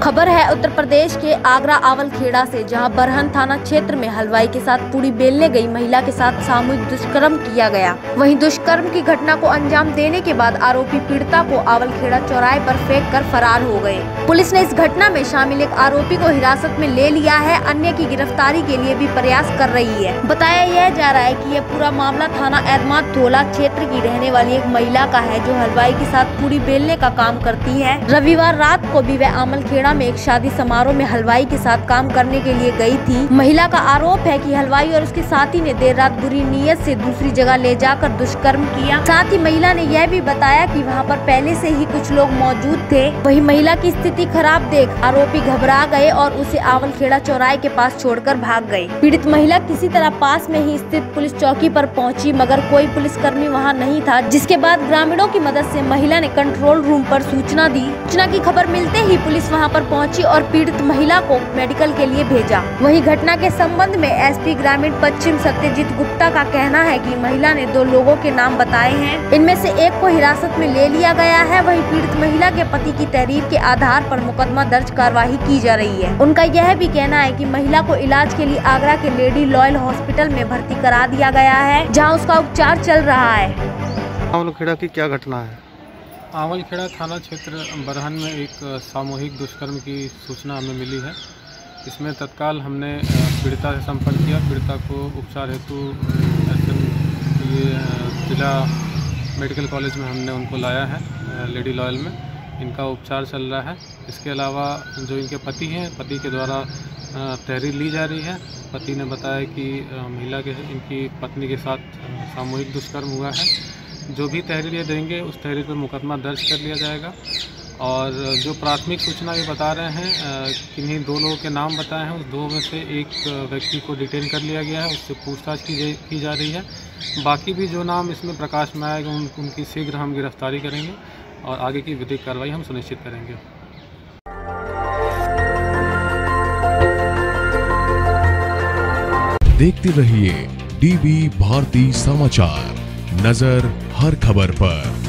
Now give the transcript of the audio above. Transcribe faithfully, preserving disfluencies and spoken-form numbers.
खबर है उत्तर प्रदेश के आगरा आवलखेड़ा से, जहां बरहन थाना क्षेत्र में हलवाई के साथ पूरी बेलने गई महिला के साथ सामूहिक दुष्कर्म किया गया। वहीं दुष्कर्म की घटना को अंजाम देने के बाद आरोपी पीड़िता को आवलखेड़ा चौराहे पर फेंक कर फरार हो गए। पुलिस ने इस घटना में शामिल एक आरोपी को हिरासत में ले लिया है, अन्य की गिरफ्तारी के लिए भी प्रयास कर रही है। बताया यह जा रहा है कि यह पूरा मामला थाना एरमाद धोला क्षेत्र की रहने वाली एक महिला का है, जो हलवाई के साथ पूरी बेलने का काम करती है। रविवार रात को भी वह आवलखेड़ा में एक शादी समारोह में हलवाई के साथ काम करने के लिए गई थी। महिला का आरोप है कि हलवाई और उसके साथी ने देर रात बुरी नीयत से दूसरी जगह ले जाकर दुष्कर्म किया। साथ ही महिला ने यह भी बताया कि वहां पर पहले से ही कुछ लोग मौजूद थे। वहीं महिला की स्थिति खराब देख आरोपी घबरा गए और उसे आवलखेड़ा चौराहे के पास छोड़कर भाग गए। पीड़ित महिला किसी तरह पास में ही स्थित पुलिस चौकी पर पहुंची, मगर कोई पुलिसकर्मी वहां नहीं था, जिसके बाद ग्रामीणों की मदद से महिला ने कंट्रोल रूम पर सूचना दी। सूचना की खबर मिलते ही पुलिस वहां पर पहुंची और पीड़ित महिला को मेडिकल के लिए भेजा। वहीं घटना के संबंध में एसपी ग्रामीण पश्चिम सत्यजीत गुप्ता का कहना है कि महिला ने दो लोगों के नाम बताए हैं, इनमें से एक को हिरासत में ले लिया गया है। वहीं पीड़ित महिला के पति की तहरीर के आधार पर मुकदमा दर्ज कार्यवाही की जा रही है। उनका यह भी कहना है कि महिला को इलाज के लिए आगरा के लेडी लॉयल हॉस्पिटल में भर्ती करा दिया गया है, जहाँ उसका उपचार चल रहा है। आवलखेड़ा की क्या घटना है? आवलखेड़ा थाना क्षेत्र बरहन में एक सामूहिक दुष्कर्म की सूचना हमें मिली है। इसमें तत्काल हमने पीड़िता से संपर्क किया। पीड़िता को उपचार हेतु ये जिला मेडिकल कॉलेज में हमने उनको लाया है, लेडी लॉयल में। इनका उपचार चल रहा है। इसके अलावा जो इनके पति हैं, पति के द्वारा तहरीर ली जा रही है। पति ने बताया कि महिला के इनकी पत्नी के साथ सामूहिक दुष्कर्म हुआ है। जो भी तहरीर ये देंगे उस तहरीर पर मुकदमा दर्ज कर लिया जाएगा। और जो प्राथमिक सूचना ये बता रहे हैं, किन्हीं दो लोगों के नाम बताए हैं, उस दो में से एक व्यक्ति को डिटेन कर लिया गया है, उससे पूछताछ की की जा रही है। बाकी भी जो नाम इसमें प्रकाश में आएगा उन, उनकी शीघ्र हम गिरफ्तारी करेंगे और आगे की विधिक कार्रवाई हम सुनिश्चित करेंगे। देखते रहिए डीबी भारती समाचार, नजर हर खबर पर।